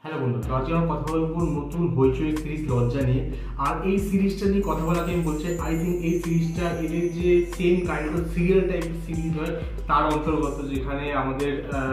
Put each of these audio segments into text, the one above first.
Hello বন্ধু, তো আজকে আমরা কথা বলবো নতুন হইচই সিরিজ লজ্জা নিয়ে। আর এই সিরিজটা নিয়ে কথা বলাকে আমি বলছি, আই থিঙ্ক এই সিরিজটা এদের যে সেম কাইন্ড অফ সিরিয়াল টাইপের সিরিজ হয় তার অন্তর্গত, যেখানে আমাদের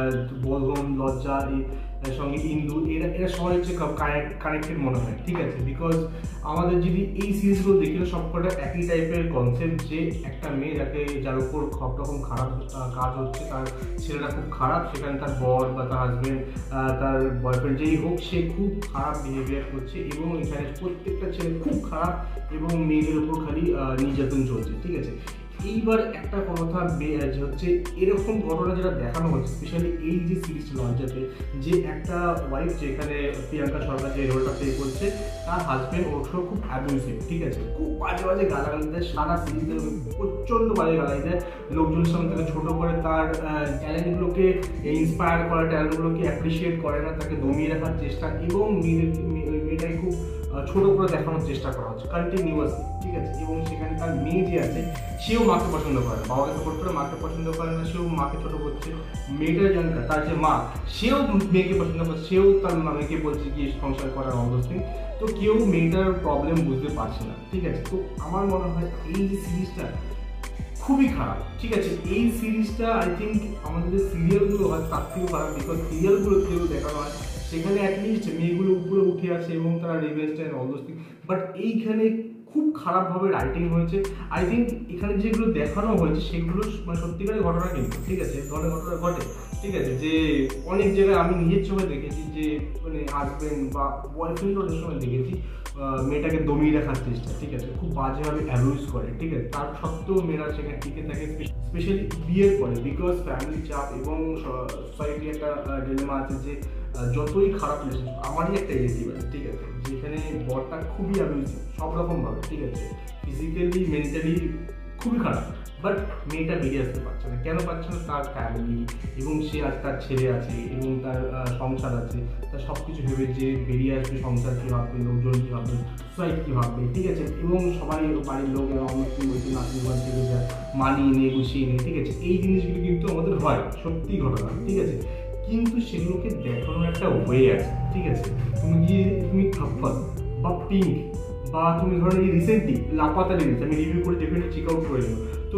বোধন, লজ্জা এর সঙ্গে ইন্দু এরা এরা সবাই হচ্ছে কানেক্টেড মনে হয়, ঠিক আছে। বিকজ আমাদের যদি এই সিরিজগুলো দেখি সবকটা একই টাইপের কনসেপ্ট, যে একটা মেয়ে যার উপর সব রকম খারাপ কাজ হচ্ছে, তার ছেলেটা খুব খারাপ, সেখানে তার বর বা তার হাজবেন্ড, তার বয়ফ্রেন্ড যেই হোক, সে খুব খারাপ বিহেভিয়ার করছে এবং এখানে প্রত্যেকটা ছেলে খুব খারাপ এবং মেয়েদের উপর খালি নির্যাতন চলছে, ঠিক আছে। এইবার একটা কথা হচ্ছে, এরকম ঘটনা যেটা দেখানো হচ্ছে স্পেশালি এই যে সিরিজটা লঞ্চাতে, যে একটা ওয়াইফ, যেখানে প্রিয়াঙ্কা সরকার যে রোলটা প্লে করছে, তার হাজবেন্ড ওর সঙ্গে খুব অ্যাবিউসিভ, ঠিক আছে, খুব বাজে বাজে গালাগালি দেয়, সারা সিরিজে প্রচণ্ড বাজে গালাগালি দেয়, লোকজনের সঙ্গে তাকে ছোটো করে, তার ট্যালেন্টগুলোকে ইন্সপায়ার করা, ট্যালেন্টগুলোকে অ্যাপ্রিসিয়েট করে না, তাকে দমিয়ে রাখার চেষ্টা এবং মেয়েটাকে খুব ছোটো করে দেখানোর চেষ্টা করা হচ্ছে কন্টিনিউয়াসলি, ঠিক আছে। এবং সেখানে তার মেয়ে যে আছে, সেও মাকে পছন্দ করে না, বাবাকে সাপোর্ট করে, মাকে পছন্দ করে না, সেও মাকে ছোটো করছে। মেয়েটার জানকা তার যে মা, সেও মেয়েকে পছন্দ করে, সেও তার মেয়েকে বলছে কি সংসার করার অবস্থা। তো কেউ মেয়েটার প্রবলেম বুঝতে পারছে না, ঠিক আছে। তো আমার মনে হয় এই যে সিরিজটা খুবই খারাপ, ঠিক আছে। এই সিরিজটা আই থিঙ্ক আমাদের যে সিরিয়ালগুলো হয় তার থেকেও খারাপ, বিকজ সিরিয়ালগুলো যেগুলো দেখানো হয় সেখানে অ্যাটলিস্ট মেয়েগুলো উপরে উঠে আছে এবং তারা রিভেঞ্জটা অবস্থি, বাট এইখানে খুব খারাপভাবে রাইটিং হয়েছে। আই থিঙ্ক এখানে যেগুলো দেখানো হয়েছে সেগুলো মানে সত্যিকারের ঘটনা কিন্তু, ঠিক আছে, ঘটনা ঘটে, ঠিক আছে। যে অনেক জায়গায় আমি নিজের চোখে দেখেছি যে মানে হাজব্যান্ড বা বয়ফ্রেন্ড অনেক সময় দেখেছি মেয়েটাকে দমিয়ে রাখার চেষ্টা, ঠিক আছে, খুব বাজেভাবে অ্যাবিউজ করে, ঠিক আছে। তার সত্ত্বেও মেয়েরা সেখানে টিকে থাকে, স্পেশালি বিয়ের পরে, বিকজ ফ্যামিলি চাপ এবং সোসাইটি একটা ডিলেমা আছে যে যতই খারাপ রিলেশনশিপ, আমারই একটা রিলেটিভ আছে, ঠিক আছে, যেখানে বরটা খুবই অ্যাবিউসিভ সব রকমভাবে, ঠিক আছে, ফিজিক্যালি মেন্টালি খুবই খারাপ, বাট মেয়েটা বেরিয়ে আসতে পারছে না। কেন পারছে না? তার ফ্যামিলি এবং সে আর তার ছেলে আছে এবং তার সংসার আছে, তার সব কিছু ভেবে যে বেরিয়ে আসবে, সংসার কী ভাববে, লোকজন কী ভাববে, সোসাইটি কী ভাববে, ঠিক আছে, এবং সবাই বাড়ির লোক অনেক নাতিগঞ্জ থেকে যা মানিয়ে নিয়ে গুছিয়ে নিয়ে, ঠিক আছে। এই জিনিসগুলো কিন্তু আমাদের হয়, সত্যি ঘটনা, ঠিক আছে, কিন্তু সেগুলোকে দেখানোর একটা ওয়ে আছে, ঠিক আছে। তুমি থাপ্পল বা পিঙ্ক বা তুমি ধরো এই রিসেন্টলি লাপাতা রিলিজ আমি রিভিউ করে ডেফিনেটলি চেক আউট করে নেবো। তো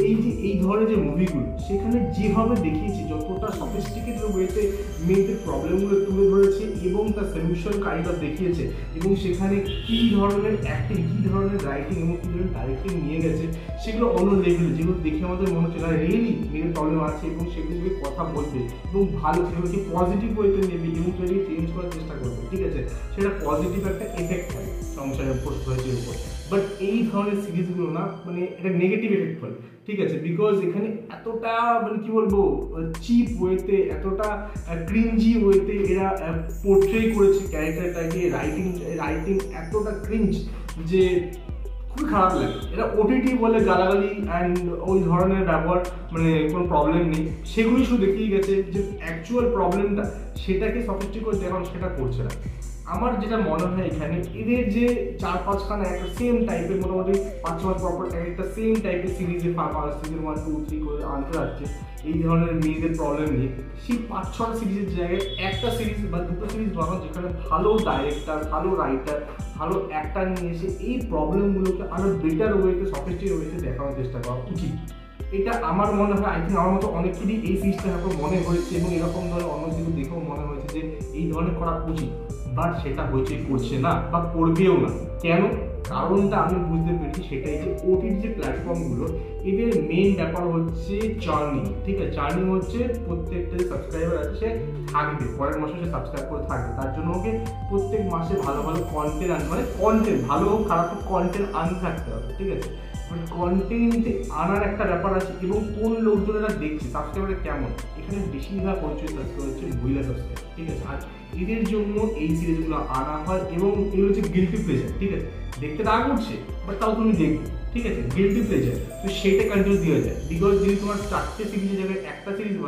এই ধরনের যে মুভিগুলো, সেখানে যেভাবে দেখিয়েছে, যতটা সফিস্টিকেটেড ওয়েতে মেয়েদের প্রবলেমগুলো তুলে ধরেছে এবং তার সলিউশন কাইন্ড অফ দেখিয়েছে, এবং সেখানে কী ধরনের অ্যাক্টিং, কী ধরনের রাইটিং এবং কী ধরনের ডাইরেক্টিং নিয়ে গেছে, সেগুলো অন্য লেভেলে, যেগুলো দেখে আমাদের মনে হচ্ছে না রিয়েলি মেয়েদের প্রবলেম আছে এবং সেগুলোকে কথা বলবে এবং ভালো সেগুলোকে পজিটিভ ওয়েতে নেবে এবং সেটাকে চেঞ্জ করার চেষ্টা করবে, ঠিক আছে। সেটা পজিটিভ একটা এফেক্ট হয় সংসারের উপর, সোসাইটির উপর। বাট এই ধরনের সিরিজগুলো না, মানে এটা নেগেটিভ এফেক্ট হয়, ঠিক আছে, বিকজ এখানে এতটা মানে কি বলবো চিপ ওয়েতে, এতটা ক্রিঞ্জি ওয়েতে এরা পোর্ট্রে করেছে ক্যারেক্টারটাকে, রাইটিং এতটা ক্রিঞ্জ যে খুবই খারাপ লাগে। এটা ওটিটি বলে গালাগালি অ্যান্ড ওই ধরনের ব্যবহার, মানে কোনো প্রবলেম নেই, সেগুলি শুধু দেখিয়ে গেছে যে অ্যাকচুয়াল প্রবলেমটা সেটাকে সফিস্টিকেট করে দেখানো, সেটা করছে না। আমার যেটা মনে হয় এখানে এদের যে 4-5খানা একটা সেম টাইপের, মোটামুটি 5 মাস পর একটা সেম টাইপের সিরিজে সিজন 1, 2, 3 করে আনতে যাচ্ছে এই ধরনের মেয়েদের প্রবলেম নিয়ে, সেই 5-6 সিরিজের জায়গায় একটা সিরিজ বা দুটো সিরিজ বানানো, যেখানে ভালো ডাইরেক্টর, ভালো রাইটার, ভালো অ্যাক্টার নিয়ে এসে এই প্রবলেমগুলোকে আরও বেটার ওয়েতে, সফিস্টিকেটেড ওয়েতে দেখানোর চেষ্টা করা উচিত। এটা আমার মনে হয়, আই থিঙ্ক আমার মতো অনেকেরই এই সিরিজটা এখন মনে হয়েছে এবং এরকম ধরনের অন্য কিছু দেখেও মনে হয়েছে যে এই ধরনের করা উচিত, বাট সেটা হইচই করছে না বা করবেও না। কেন? কারণটা আমি বুঝতে পেরেছি, সেটাই যে ওটিটি যে প্ল্যাটফর্মগুলো, এদের মেইন ব্যাপার হচ্ছে চার্নিং, ঠিক আছে। চার্নিং হচ্ছে প্রত্যেকটা যে সাবস্ক্রাইবার আছে সে থাকবে, পরের মাসে সে সাবস্ক্রাইব করে থাকবে, তার জন্য ওকে প্রত্যেক মাসে ভালো ভালো কন্টেন্ট আনতে, মানে কন্টেন্ট ভালো হোক খারাপ হোক কন্টেন্ট আনতে থাকতে হবে, ঠিক আছে। বাট কন্টেন্ট আনার একটা ব্যাপার আছে এবং কোন লোকজনেরা দেখছে, সাবস্ক্রাইবার কেমন, এখানে বেশিরভাগ হচ্ছে সাবস্ক্রাইবার হচ্ছে মহিলা সাবস্ক্রাইবার, ঠিক আছে। আর এদের জন্য এই সিরিজগুলো আনা হয় এবং এগুলো হচ্ছে গিল্টি প্লেজার, ঠিক আছে, দেখতে রাগ উঠছে বাট তাও তুমি দেখবে, ঠিক আছে, গিল্টি প্লেজার, তো সেটা কন্টিনিউ দিয়ে যায়। বিকজ যদি তোমার 4টে সিরিজের জায়গায় একটা সিরিজ বানায়,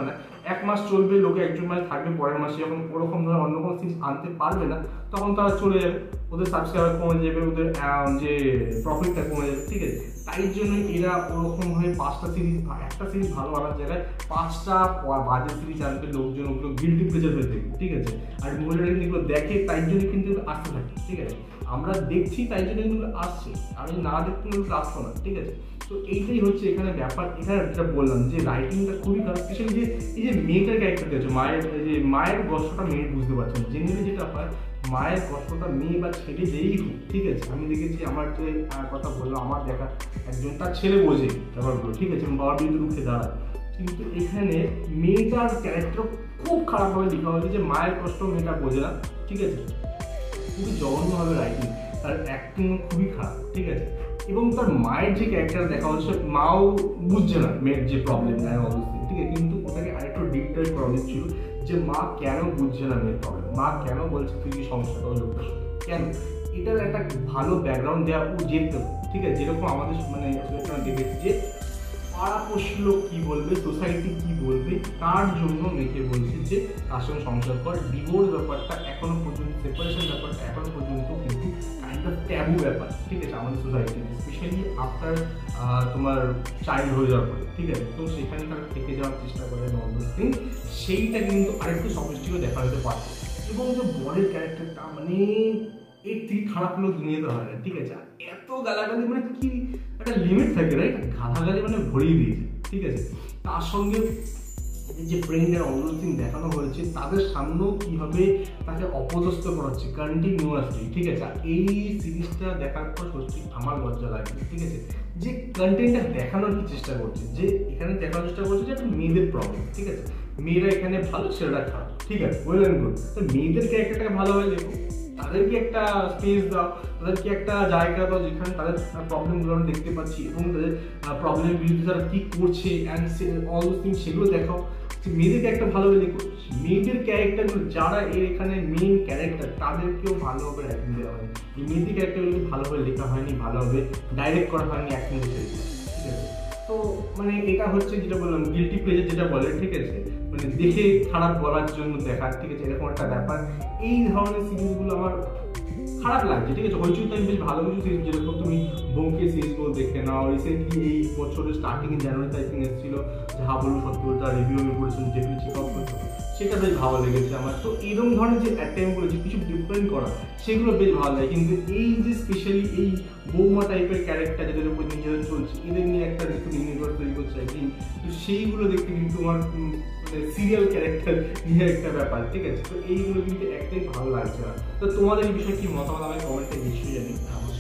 1 মাস চলবে, লোকে 1-2 মাস থাকবে, পরের মাসে যখন ওরকম ধরনের অন্য কোনো সিরিজ আনতে পারবে না তখন তারা চলে যাবে, ওদের সাবস্ক্রাইবার কমে যাবে, ওদের যে প্রফিটটা কমে যাবে, ঠিক আছে। তাই জন্য এরা ওরকম হয়ে 5টা সিরিজ, একটা সিরিজ ভালো আনার জায়গায় 5টা বাজে সিরিজ আনবে, লোকজন ওগুলো গিল্টি প্লেজার হয়ে দেখবে, ঠিক আছে। আর মহিলারা কিন্তু এগুলো দেখে, তাই জন্য কিন্তু আসতে থাকে, ঠিক আছে। আমরা দেখছি তাই জন্য কিন্তু আসছে, আমি না দেখতে কিন্তু আসতো না, ঠিক আছে। তো এইটাই হচ্ছে এখানে ব্যাপার। এখানে যেটা বললাম যে রাইটিংটা খুবই খারাপ, স্পেশালি যে এই যে মেয়েটার ক্যারেক্টারটা আছে, মায়ের কষ্টটা মেয়ে বুঝতে পারছেন। জেনারেলি যেটা হয়, মায়ের কষ্টটা মেয়ে বা ছেলে যেই হোক, ঠিক আছে। আমি দেখেছি, আমার যে কথা বললাম, আমার দেখা একজন, তার ছেলে বোঝে ব্যাপারগুলো, ঠিক আছে, বাবার বিরুদ্ধে রুখে দাঁড়ায়। কিন্তু এখানে মেয়েটার ক্যারেক্টার খুব খারাপভাবে লেখা হয়েছে, যে মায়ের কষ্ট মেয়েটা বোঝে না, ঠিক আছে। খুবই জঘন্যভাবে রাইটিং, তার অ্যাক্টিং খুবই খারাপ, ঠিক আছে। এবং তার মায়ের যে ক্যারেক্টার দেখা হচ্ছে, মাও বুঝছে না মেয়ের যে প্রবলেম, অবশ্যই, ঠিক আছে। কিন্তু ওটাকে আরেকটু ডিপটাই করা উচিত ছিল, যে মা কেন বুঝছে না মেয়ের প্রবলেম, মা কেন বলছে তুই কি সমস্যা করো লোকটার সাথে, কেন, এটার একটা ভালো ব্যাকগ্রাউন্ড দেওয়া যেত, ঠিক আছে। যেরকম আমাদের মানে দেখেছি যে পাড়াপড়শি লোক কি বলবে, সোসাইটি কি বলবে, তার জন্য মেয়েকে বলছে যে তার সঙ্গে সংসার কর। ডিভোর্স ব্যাপারটা এখনো পর্যন্ত, সেপারেশন ব্যাপারটা এখনো পর্যন্ত কিন্তু কাইন্ড অফ ট্যাবু ব্যাপার, ঠিক আছে, আমাদের সোসাইটিতে, স্পেশালি আফটার তোমার চাইল্ড হয়ে যাওয়ার পরে, ঠিক আছে। তো সেখানে তারা থেকে যাওয়ার চেষ্টা করে থিং, সেইটা কিন্তু আরেকটু সফিস্টিকেট দেখা যেতে পারে। এবং যে বরের ক্যারেক্টারটা, মানে এর থেকে খারাপ লোক দুনিয়াতে হয় না, ঠিক আছে। এত গালাগালি, মানে কি একটা লিমিট থাকে, রাইট, গালাগালি মানে ভরিয়ে দিয়েছে, ঠিক আছে। তার সঙ্গে যে ফ্রেন্ডের অন্যদিন দেখানো হয়েছে, তাদের সামনেও কীভাবে তাকে অপদস্থ করা হচ্ছে কন্টিনিউয়াসলি, ঠিক আছে। এই সিরিজটা দেখার পর সত্যি আমার লজ্জা লাগে, ঠিক আছে, যে কন্টেন্টটা দেখানোর কি চেষ্টা করছে, যে এখানে দেখানোর চেষ্টা করছে যে একটা মেয়েদের প্রবলেম, ঠিক আছে। মেয়েরা এখানে ভালো, ছেলেরা খারাপ, ঠিক আছে, ওয়েল অ্যান্ড গুড। তো মেয়েদের ক্যারেক্টারটাকে ভালোভাবে দেখো, তাদেরকে একটা স্পেস দাও, তাদেরকে একটা জায়গা দাও যেখানে তাদের প্রবলেমগুলো আমরা দেখতে পাচ্ছি, এবং তাদের প্রবলেমের বিরুদ্ধে তারা কী করছে, অ্যান্ড অল দোজ থিংস, সেগুলো দেখাও। মেয়েদেরকে একটা ভালোভাবে দেখো, মেয়েদের ক্যারেক্টারগুলো যারা এর এখানে মেইন ক্যারেক্টার, তাদেরকেও ভালোভাবে রাইটিং দেওয়া হয়নি। এই মেয়েদের ক্যারেক্টারগুলো ভালোভাবে লেখা হয়নি, ভালোভাবে ডাইরেক্ট করা হয়নি, অ্যাক্টিং করতে, ঠিক আছে। তো মানে এটা হচ্ছে যেটা বললাম গিল্টি প্লেজার যেটা বলে, ঠিক আছে, মানে দেখে খারাপ বলার জন্য দেখা, ঠিক আছে, এরকম একটা ব্যাপার। এই ধরনের সিরিজগুলো আমার খারাপ লাগছে, ঠিক আছে। হইচই আমি বেশ ভালো কিছু সিরিজ, যেরকম তুমি ব্যোমকেশ সিরিজগুলো দেখে নাও। রিসেন্টলি এই বছরের স্টার্টিং জানুয়ারিতে আই থিঙ্ক এসেছিল, যা বলবো সত্যি বলতে, রিভিউ আমি করেছিলাম, যেগুলো চেক আউট করতে, সেটা বেশ ভালো লেগেছে আমার। তো এরকম ধরনের যে অ্যাটেম্পগুলো, যে কিছু ডিফারেন্ট করা, সেগুলো বেশ ভালো লাগে। কিন্তু এই যে স্পেশালি এই বৌমা টাইপের ক্যারেক্টার, যাদের উপর নিজেদের চলছে, এদের নিয়ে একটা নতুন ইউনিভার্স তৈরি করছে, তো সেইগুলো দেখতে কিন্তু আমার সিরিয়াল ক্যারেক্টার নিয়ে একটা ব্যাপার, ঠিক আছে। তো এইগুলো কিন্তু একটাই ভালো লাগছে না। তো তোমাদের এই বিষয়ে কি মতামত, আমি কমেন্টে নিশ্চয়ই জানি।